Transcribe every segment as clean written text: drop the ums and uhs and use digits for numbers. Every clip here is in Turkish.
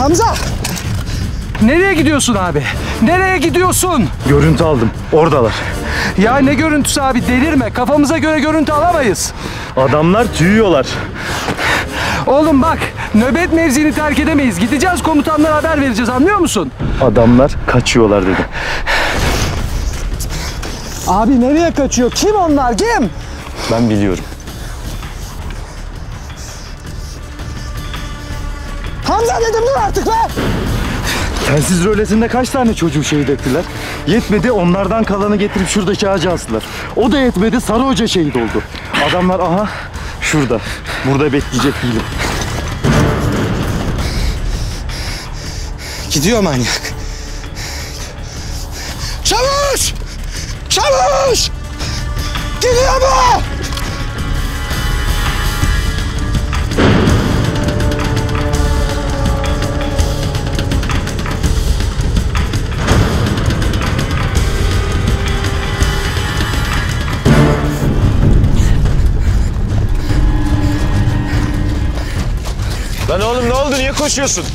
Hamza! Nereye gidiyorsun abi? Nereye gidiyorsun? Görüntü aldım. Oradalar. Ya ne görüntüsü abi? Delirme. Kafamıza göre görüntü alamayız. Adamlar tüyüyorlar. Oğlum bak, nöbet mevzini terk edemeyiz. Gideceğiz, komutanlara haber vereceğiz, anlıyor musun? Adamlar kaçıyorlar dedim. Abi nereye kaçıyor? Kim onlar? Kim? Ben biliyorum. Hamza dedim, dur artık lan! Telsiz rölesinde kaç tane çocuğu şehit ettiler? Yetmedi, onlardan kalanı getirip şuradaki ağaca astılar. O da yetmedi, Sarı Hoca şehit oldu. Adamlar aha şurada. Burada bekleyecek değilim. Gidiyor manyak. Çavuş! Çavuş! Gidiyor mu? Lan oğlum ne oldu? Niye koşuyorsun?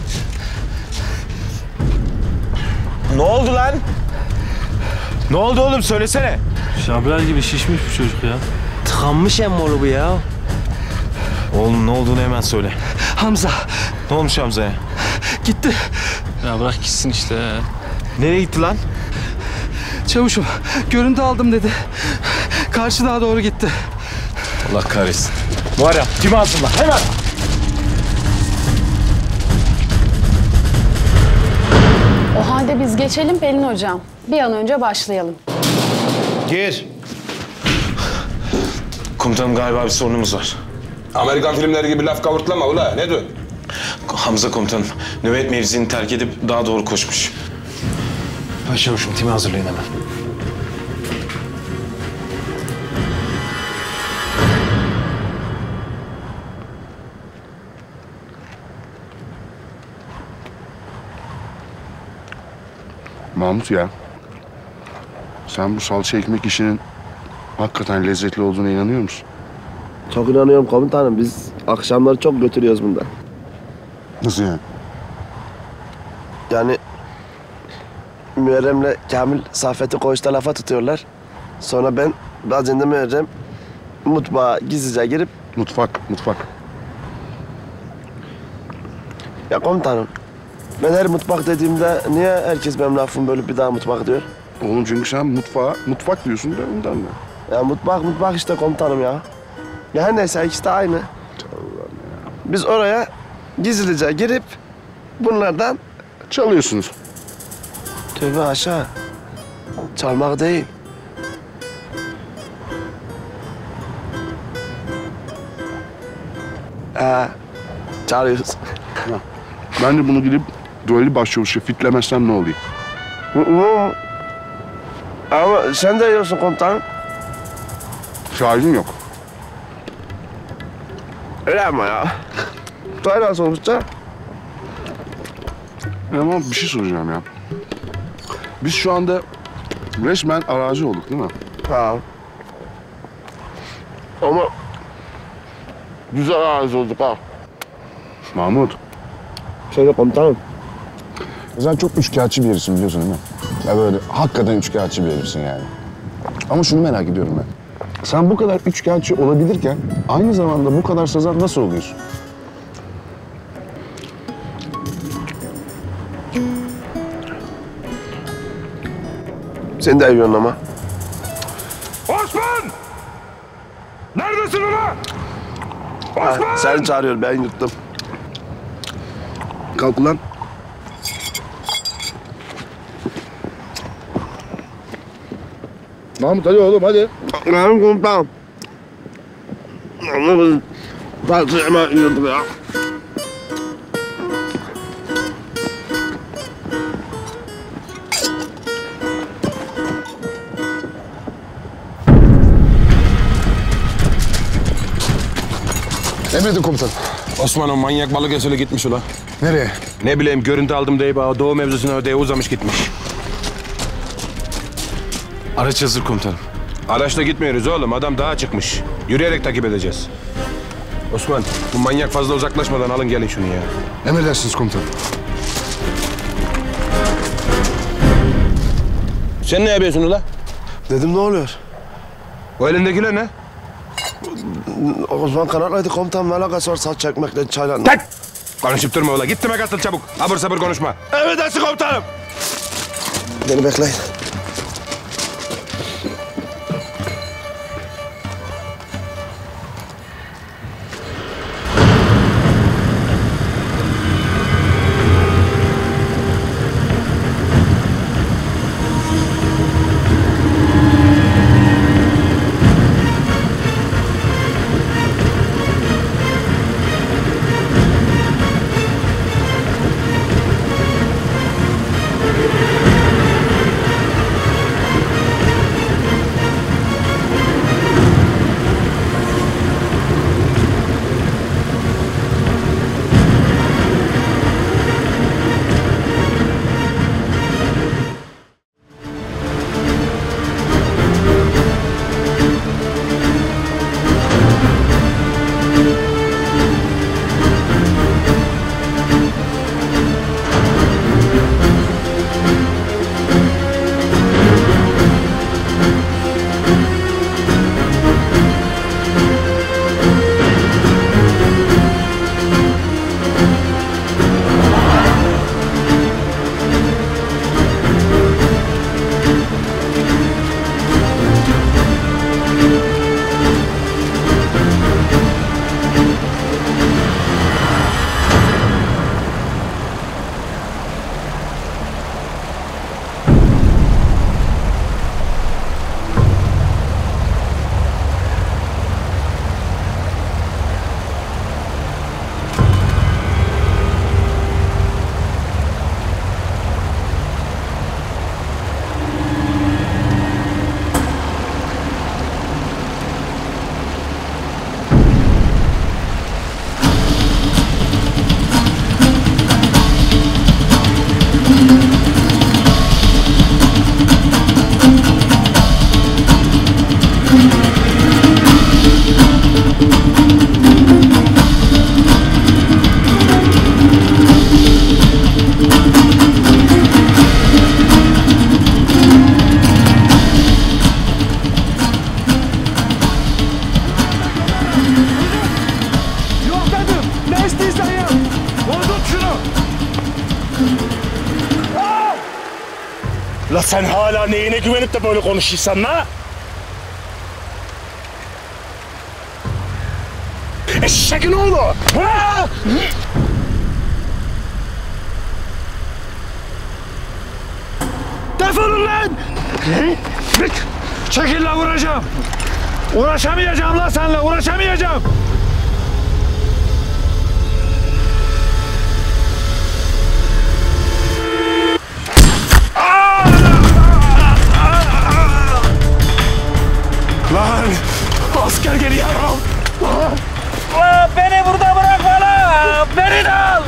Ne oldu lan? Ne oldu oğlum? Söylesene. Şabral gibi şişmiş bu çocuk ya. Tıkanmış emmolu bu ya. Oğlum ne olduğunu hemen söyle. Hamza Ne olmuş Hamza'ya? gitti. Ya bırak gitsin işte. Nereye gitti lan? Çavuşum, görüntü aldım dedi. Karşı dağa doğru gitti. Allah kahretsin. Muharrem kimi alsınlar? Hemen. O halde biz geçelim Pelin Hocam. Bir an önce başlayalım. Gir. Komutanım galiba bir sorunumuz var. Amerikan filmleri gibi laf kavurtlama ula. Ne diyor? Hamza komutanım nöbet mevzini terk edip daha doğru koşmuş. Başçavuşum timi hazırlayın hemen. Mahmut ya, sen bu salça ekmek işinin hakikaten lezzetli olduğuna inanıyor musun? Çok inanıyorum komutanım. Biz akşamları çok götürüyoruz bundan. Nasıl yani? Yani Müerrem'le Kamil Saffet'i koğuşta lafa tutuyorlar. Sonra ben bazen de Müerrem mutfağa gizlice girip... Mutfak. Ya komutanım, ben her mutfak dediğimde niye herkes benim lafımı bölüp bir daha mutfak diyor? Oğlum çünkü sen mutfak diyorsun da ondan mı? Ya mutfak işte komutanım ya. Ya her neyse ikisi de aynı. Biz oraya gizlice girip bunlardan... Çalıyorsunuz. Tövbe aşağı. Çalmak değil. Çalıyoruz. Ben de bunu gidip dueli başçavuşa fitlemezsem ne olayım? Ama sen de yiyorsun komutanım. Şahidin yok. Öyle ama ya. Böyle sonuçta. Ama bir şey soracağım ya. Biz şu anda resmen arazi olduk değil mi? Ha. Ama güzel ağız olduk ha. Mahmut, Söyle komutanım. sen çok üçkağıtçı bir herifsin biliyorsun değil mi? Ya böyle hakikaten üçkağıtçı bir herifsin yani. Ama şunu merak ediyorum ben. Sen bu kadar üçkağıtçı olabilirken aynı zamanda bu kadar sazan nasıl oluyorsun? Sen de yiyorsun ama. Osman! Neredesin ula? Ha, seni çağırıyor, ben yuttum. Kalk ulan. Mahmut hadi oğlum hadi. Benim komutanım. Anlamadım. Parçayı hemen yiyordum ya. Emredin komutanım. Osman o manyak Balıkesir'e gitmiş ula. Nereye? Ne bileyim görüntü aldım deyip doğu mevzusuna ödeye uzamış gitmiş. Araç hazır komutanım. Araçla gitmiyoruz oğlum. Adam dağa çıkmış. Yürüyerek takip edeceğiz. Osman, bu manyak fazla uzaklaşmadan alın gelin şunu ya. Emredersiniz komutanım. Sen ne yapıyorsun ula? Dedim ne oluyor? O elindekiler ne? Osman kanatlaydı komutanım, ne alakası var saç çekmekle çayla? Tak! Konuşup durma ula. Git demek atıl çabuk. Abur sabır konuşma. Emredersin komutanım. Beni bekleyin. La sen hala neyine güvenip de böyle konuşuyorsan la? Eşeğin oğlu! Ha! Defolun lan! Çekil lan, vuracağım! Uğraşamayacağım lan seninle, uğraşamayacağım! Lan! Asker geliyor! Beni burada bırakma lan! Beni de al!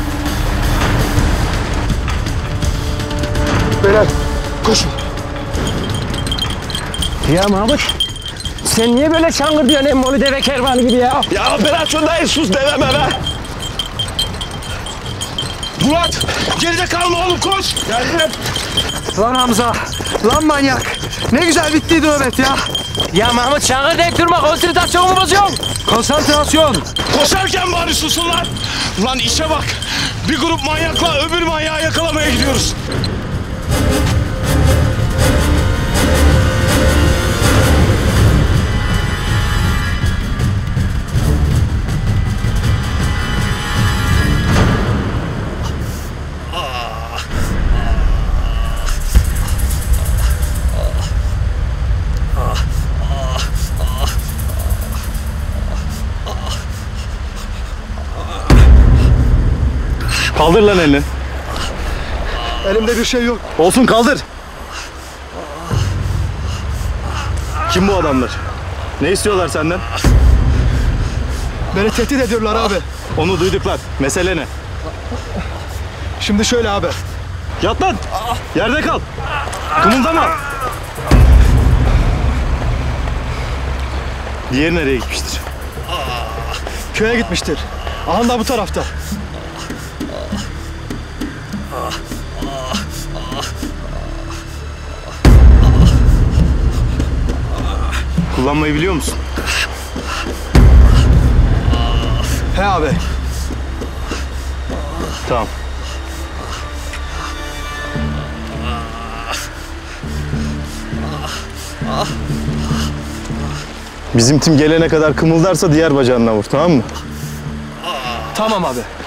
Beyler koşun. Ya Mahmut, sen niye böyle çangır diyorsun emmolu deve kervanı gibi ya? Ya operasyondayız, sus dememe be. Murat! Geride kalma oğlum, koş! Geldim! Lan Hamza, lan manyak. Ne güzel bittiydi nöbet ya. Ya Mahmut, çangır deyip durma, konsantrasyonumu bozuyorsun. Konsantrasyon. Koşarken bari susun lan! Lan işe bak! Bir grup manyakla öbür manyağı yakalamaya gidiyoruz. Kaldır lan elini. Elimde bir şey yok. Olsun, kaldır. Kim bu adamlar? Ne istiyorlar senden? Beni tehdit ediyorlar abi. Onu duyduk lan. Mesele ne? Şimdi şöyle abi. Yat lan. Yerde kal. Kımıldama. Diğeri nereye gitmiştir? Köye gitmiştir. Aha da bu tarafta. Kullanmayı biliyor musun? He abi. Tamam. Bizim tim gelene kadar kımıldarsa diğer bacağına vur, tamam mı? Tamam abi.